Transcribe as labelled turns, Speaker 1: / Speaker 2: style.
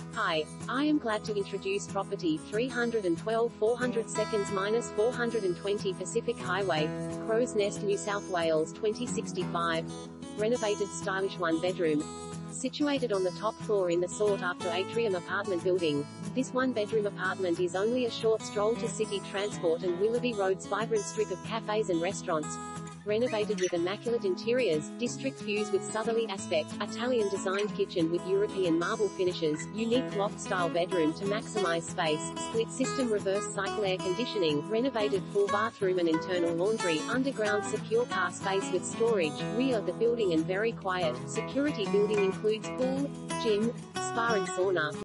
Speaker 1: Hi, I am glad to introduce property 312 400 seconds 420 Pacific Highway, Crow's Nest, New South Wales 2065. Renovated stylish one-bedroom. Situated on the top floor in the sought-after Atrium apartment building, this one-bedroom apartment is only a short stroll to city transport and Willoughby Road's vibrant strip of cafes and restaurants. Renovated with immaculate interiors, district views with southerly aspect, Italian-designed kitchen with European marble finishes, unique loft-style bedroom to maximize space, split-system reverse cycle air conditioning, renovated full bathroom and internal laundry, underground secure car space with storage, rear of the building and very quiet. Security building includes pool, gym, spa and sauna.